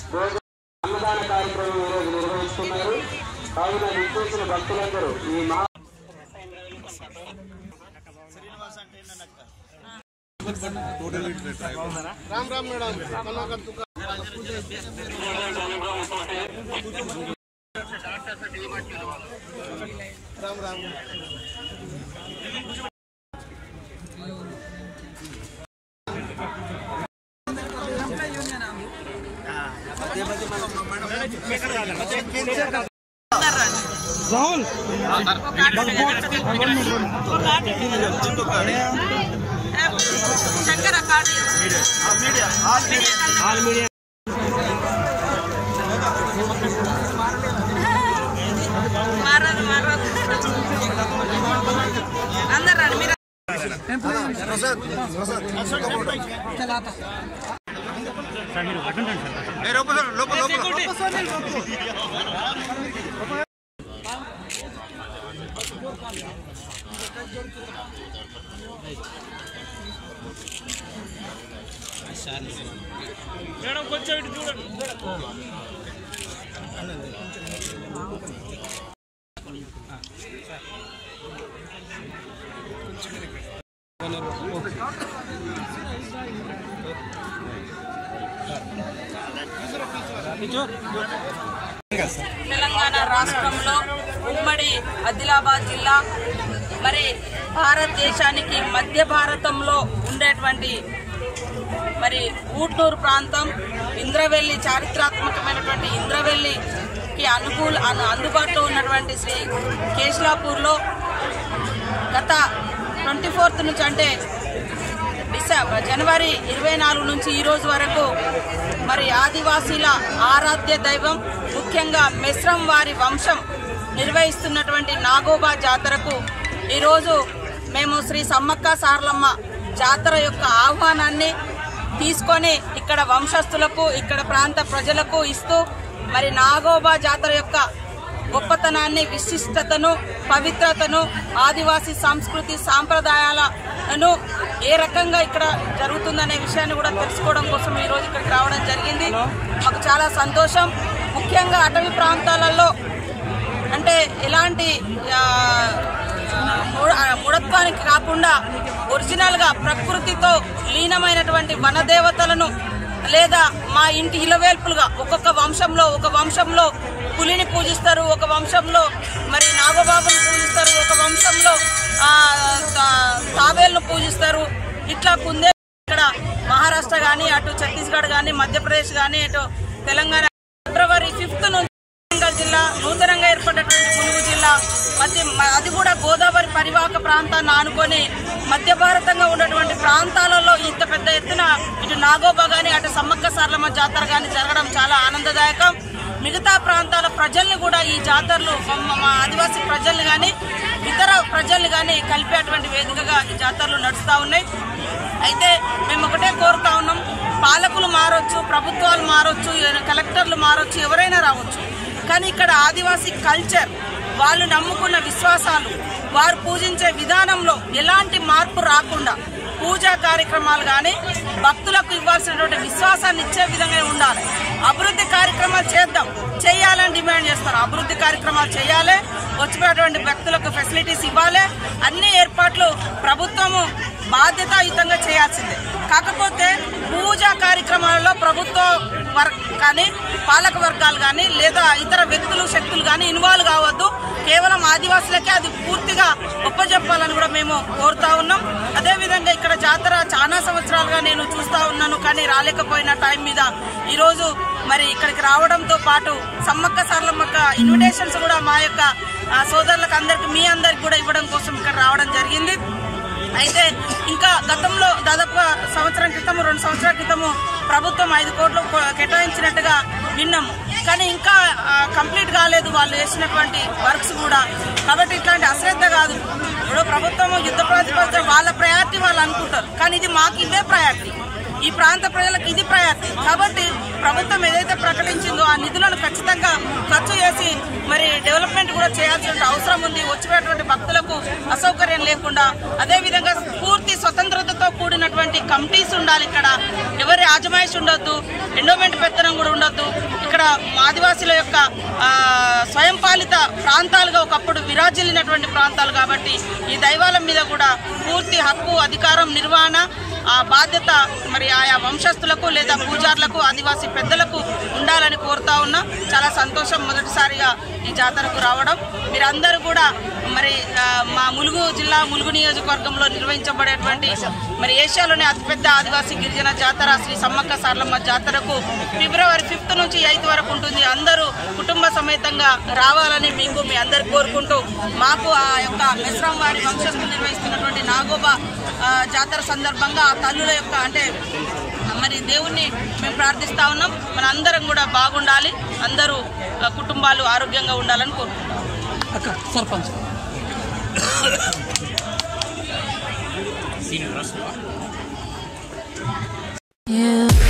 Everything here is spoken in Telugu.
అన్నదాన కార్యక్రమం ఈరోజు నిర్వహిస్తున్నారు. కావున విచ్చేసిన భక్తులందరూ ఈ రామ్ రామ్ మేడం రామ్ రామ్ राहुल शंकर अंदर మేడం కొంచెం ఇటు చూడండి. తెలంగాణ రాష్ట్రంలో ఉమ్మడి ఆదిలాబాద్ జిల్లా మరి భారతదేశానికి మధ్య భారతంలో ఉండేటువంటి మరి ఊట్నూరు ప్రాంతం ఇంద్రవెల్లి చారిత్రాత్మకమైనటువంటి ఇంద్రవెల్లికి అందుబాటులో ఉన్నటువంటి శ్రీ కేశలాపూర్లో గత 24 నుంచి అంటే జనవరి 24 నుంచి ఈ రోజు వరకు మరి ఆదివాసీల ఆరాధ్య దైవం ముఖ్యంగా మెస్రం వారి వంశం నిర్వహిస్తున్నటువంటి నాగోబా జాతరకు ఈరోజు మేము శ్రీ సమ్మక్క సారలమ్మ జాతర యొక్క ఆహ్వానాన్ని తీసుకొని ఇక్కడ వంశస్థులకు ఇక్కడ ప్రాంత ప్రజలకు ఇస్తూ మరి నాగోబా జాతర యొక్క గొప్పతనాన్ని విశిష్టతను పవిత్రతను ఆదివాసీ సంస్కృతి సాంప్రదాయాలను ఏ రకంగా ఇక్కడ జరుగుతుందనే విషయాన్ని కూడా తెలుసుకోవడం కోసం ఈరోజు ఇక్కడికి రావడం జరిగింది. మాకు చాలా సంతోషం. ముఖ్యంగా అటవీ ప్రాంతాలలో అంటే ఎలాంటి మూఢత్వానికి కాకుండా ఒరిజినల్గా ప్రకృతితో లీనమైనటువంటి వనదేవతలను లేదా మా ఇంటి ఇలవేల్పులుగా ఒక్కొక్క వంశంలో పులిని పూజిస్తారు, ఒక వంశంలో మరి నాగబాబుని పూజిస్తారు, ఒక వంశంలో తాబేళ్లను పూజిస్తారు. ఇట్లా కుందే ఇక్కడ మహారాష్ట్ర కానీ అటు ఛత్తీస్గఢ్ కానీ మధ్యప్రదేశ్ కానీ అటు తెలంగాణ ఫిబ్రవరి 5 నుంచి వరంగల్ జిల్లా నూతనంగా ఏర్పడినటువంటి ములుగు జిల్లా అది కూడా గోదావరి పరివాహక ప్రాంతాన్ని ఆనుకొని మధ్య భారతంగా ఉన్నటువంటి ప్రాంతాలలో ఇంత పెద్ద ఎత్తున ఇటు నాగోబా కానీ అటు సమ్మక్క సారలమ్మ జాతర కానీ జరగడం చాలా ఆనందదాయకం. మిగతా ప్రాంతాల ప్రజల్ని కూడా ఈ జాతరలు మా ఆదివాసీ ప్రజల్ని కానీ ఇతర ప్రజల్ని కానీ కలిపేటువంటి వేదికగా ఈ జాతరలు నడుస్తూ ఉన్నాయి. అయితే మేము ఒకటే కోరుతా ఉన్నాం, పాలకులు మారొచ్చు, ప్రభుత్వాలు మారొచ్చు, కలెక్టర్లు మారొచ్చు, ఎవరైనా రావచ్చు, కానీ ఇక్కడ ఆదివాసీ కల్చర్, వాళ్ళు నమ్ముకున్న విశ్వాసాలు, వారు పూజించే విధానంలో ఎలాంటి మార్పు రాకుండా పూజా కార్యక్రమాలు కానీ భక్తులకు ఇవ్వాల్సినటువంటి విశ్వాసాన్ని ఇచ్చే విధంగా ఉండాలి. అభివృద్ధి కార్యక్రమాలు చేయాలని డిమాండ్ చేస్తారు. అభివృద్ధి కార్యక్రమాలు చేయాలి, వచ్చినటువంటి భక్తులకు ఫెసిలిటీస్ ఇవ్వాలి. అన్ని ఏర్పాట్లు ప్రభుత్వము బాధ్యతాయుతంగా చేయాల్సిందే. కాకపోతే పూజా కార్యక్రమాలలో ప్రభుత్వ కానీ పాలక వర్గాలు కానీ లేదా ఇతర వ్యక్తులు శక్తులు కానీ ఇన్వాల్వ్ కావద్దు. కేవలం ఆదివాసులకే అది పూర్తిగా ఒప్పజెప్పాలని కూడా మేము కోరుతా ఉన్నాం. అదేవిధంగా ఇక్కడ జాతర చాలా సంవత్సరాలుగా నేను చూస్తా ఉన్నాను, కానీ రాలేకపోయిన టైం మీద ఈరోజు మరి ఇక్కడికి రావడంతో పాటు సమ్మక్క సారలమ్మక్క ఇన్విటేషన్స్ కూడా మా యొక్క సోదరులకు అందరికి మీ అందరికి కూడా ఇవ్వడం కోసం ఇక్కడ రావడం జరిగింది. అయితే ఇంకా గతంలో దాదాపు సంవత్సరం క్రితము 2 సంవత్సరాల క్రితము ప్రభుత్వం 5 కోట్లు కేటాయించినట్టుగా విన్నాము, కానీ ఇంకా కంప్లీట్ కాలేదు వాళ్ళు వేసినటువంటి వర్క్స్ కూడా. కాబట్టి ఇట్లాంటి అశ్రద్ధ కాదు. ఇప్పుడు ప్రభుత్వం యుద్ధ ప్రాతిపదికన వాళ్ళ ప్రయారిటీ వాళ్ళు అనుకుంటారు, కానీ ఇది మాకు ఇదే ప్రయారిటీ, ఈ ప్రాంత ప్రజలకు ఇది ప్రయారిటీ. కాబట్టి ప్రభుత్వం ఏదైతే ప్రకటించిందో ఆ నిధులను ఖచ్చితంగా ఖర్చు చేసి మరి డెవలప్మెంట్ కూడా చేయాల్సిన అవసరం ఉంది. వచ్చినటువంటి భక్తులకు అసౌకర్యం లేకుండా, అదేవిధంగా పూర్తి స్వతంత్రతతో కూడిన కూడినటువంటి కమిటీస్ ఉండాలి. ఇక్కడ ఎవరి ఆజమాయిషి ఉండొద్దు, ఎండోమెంట్ పెత్తనం కూడా ఉండొద్దు. ఇక్కడ ఆదివాసీల యొక్క స్వయం పాలిత ప్రాంతాలుగా ఒకప్పుడు విరాజిల్లినటువంటి ప్రాంతాలు కాబట్టి ఈ దైవాల మీద కూడా పూర్తి హక్కు, అధికారం, నిర్వహణ, ఆ బాధ్యత మరి ఆయా వంశస్థులకు లేదా పూజారులకు, ఆదివాసీ పెద్దలకు ఉండాలని కోరుతా ఉన్నా. చాలా సంతోషం మొదటిసారిగా ఈ జాతరకు రావడం. మీరందరూ కూడా మరి మా ములుగు జిల్లా ములుగు నియోజకవర్గంలో నిర్వహించబడేటువంటి మరి ఏషియాలోనే అతిపెద్ద ఆదివాసీ గిరిజన జాతర శ్రీ సమ్మక్క సారలమ్మ జాతరకు ఫిబ్రవరి 5 నుంచి 8 వరకు ఉంటుంది. అందరూ కుటుంబ సమేతంగా రావాలని మీకు మీ అందరు కోరుకుంటూ, మాకు ఆ యొక్క మెస్రాం వారి వంశస్థులు నిర్వహిస్తున్నటువంటి నాగోబా జాతర సందర్భంగా ఆ తల్లుల యొక్క అంటే మరి దేవుణ్ణి మేము ప్రార్థిస్తా ఉన్నాం. మన అందరం కూడా బాగుండాలి, అందరూ కుటుంబాలు ఆరోగ్యంగా ఉండాలని కోరుకుంటాం. సర్పంచ్ Yeah.